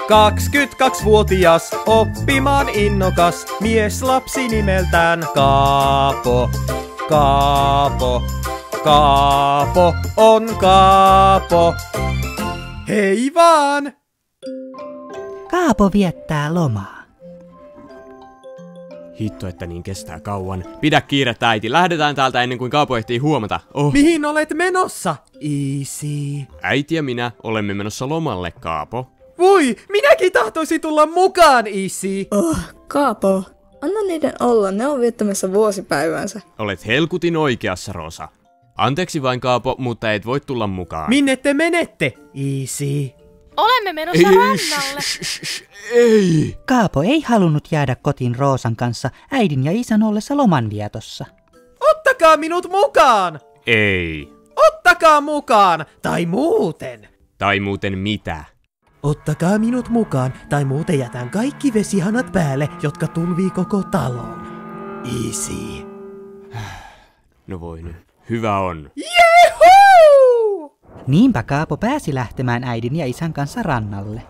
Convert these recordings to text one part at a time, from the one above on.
22-vuotias, oppimaan innokas, mieslapsi nimeltään Kaapo. Kaapo, Kaapo on Kaapo. Hei vaan! Kaapo viettää lomaa. Hitto, että niin kestää kauan. Pidä kiirettä, äiti. Lähdetään täältä ennen kuin Kaapo ehtii huomata. Oh. Mihin olet menossa? Easy. Äiti ja minä olemme menossa lomalle, Kaapo. Voi, minäkin tahtoisin tulla mukaan, Easy. Kaapo, anna niiden olla, ne on viettämässä vuosipäivänsä. Olet helkutin oikeassa, Rosa. Anteeksi vain, Kaapo, mutta et voi tulla mukaan. Minne te menette, Easy? Olemme menossa rannalle. Ei! Kaapo ei halunnut jäädä kotiin Roosan kanssa äidin ja isän ollessa lomanvietossa. Ottakaa minut mukaan! Ei. Ottakaa mukaan, tai muuten. Tai muuten mitä? Ottakaa minut mukaan, tai muuten jätän kaikki vesihanat päälle, jotka tulvii koko talon. Easy. No voi nyt. Hyvä on. Jehuu! Niinpä Kaapo pääsi lähtemään äidin ja isän kanssa rannalle.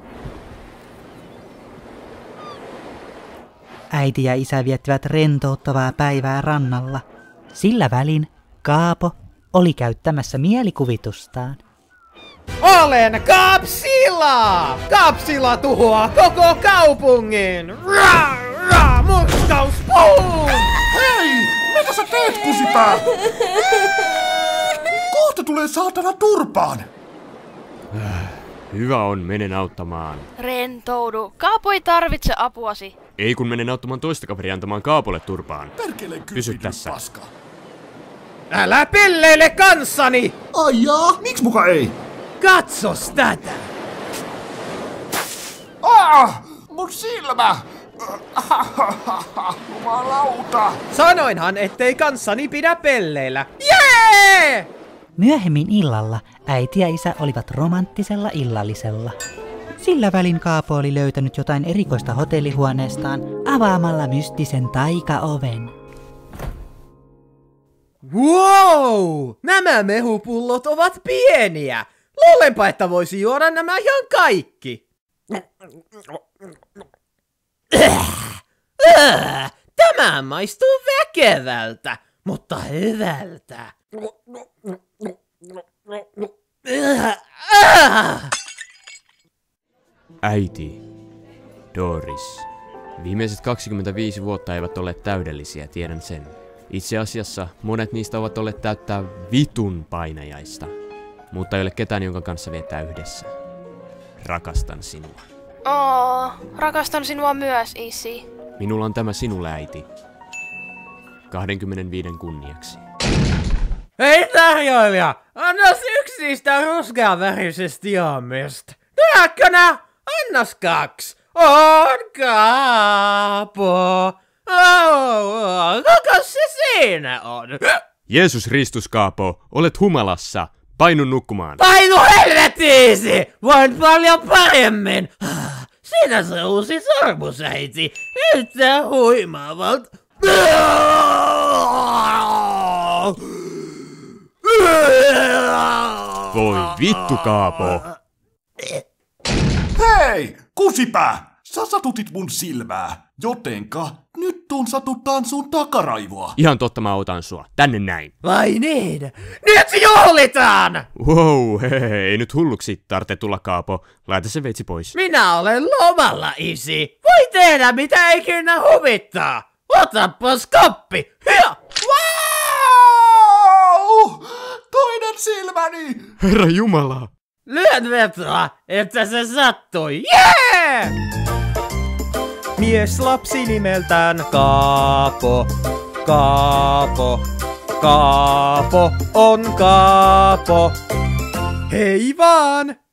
Äiti ja isä viettivät rentouttavaa päivää rannalla. Sillä välin Kaapo oli käyttämässä mielikuvitustaan. Olen Kapsila! Kapsila tuhoaa koko kaupungin! Raa, raa, mustaus, boom! Hei! Mitä sä teet, kusipää? Kohta tulee saatana turpaan! Hyvä on, menen auttamaan. Rentoudu. Kaapo ei tarvitse apuasi. Ei kun menen auttamaan toista kaveria antamaan Kaapolle turpaan. Perkele Pysy tässä. paska. Älä pelleile kanssani! Ai jaa, miksi muka ei? Katsos tätä! Mun silmä! Jumalauta! Sanoinhan, ettei kanssani pidä pelleillä. Jee! Myöhemmin illalla äiti ja isä olivat romanttisella illallisella. Sillä välin Kaapo oli löytänyt jotain erikoista hotellihuoneestaan avaamalla mystisen taikaoven. Wow! Nämä mehupullot ovat pieniä! Luulenpa, että voisi juoda nämä ihan kaikki. Tämä maistuu väkevältä, mutta hyvältä. Äiti. Doris. Viimeiset 25 vuotta eivät ole täydellisiä, tiedän sen. Itse asiassa monet niistä ovat olleet täyttää vitun painajaista. Mutta ei ole ketään, jonka kanssa viettää yhdessä. Rakastan sinua. Rakastan sinua myös, Isi. Minulla on tämä sinulle, äiti. 25 kunniaksi. Hei tarjoilija! Annas yksi niistä ruskeavärisestä jaamista. Nähkönä? Annas 2. On Kaapo. Kuka se siinä on? Jeesus Kristus, Kaapo, olet humalassa. Painu nukkumaan. Painu helvettiisi! Voin paljon paremmin! Siinä se uusi sormusäiti. Näyttää huimaavalta. Voi vittu, Kaapo. Hei! Kusipää! Sä satutit mun silmää, jotenka nyt tuun satuttaan sun takaraivoa. Ihan totta, mä otan sua. Tänne näin. Vai niin? Nyt juhlitaan! Wow, hei, ei nyt hulluksi tarvitse tulla, Kaapo. Laita se veitsi pois. Minä olen lomalla, isi. Voi tehdä mitä ikinä huvittaa. Otapas koppi. Hyö! Wow! Toinen silmäni! Herra Jumala. Lyön vetoa, että se sattui. Jee! Mieslapsi nimeltään Kaapo. Kaapo. Kaapo on Kaapo. Hei vaan!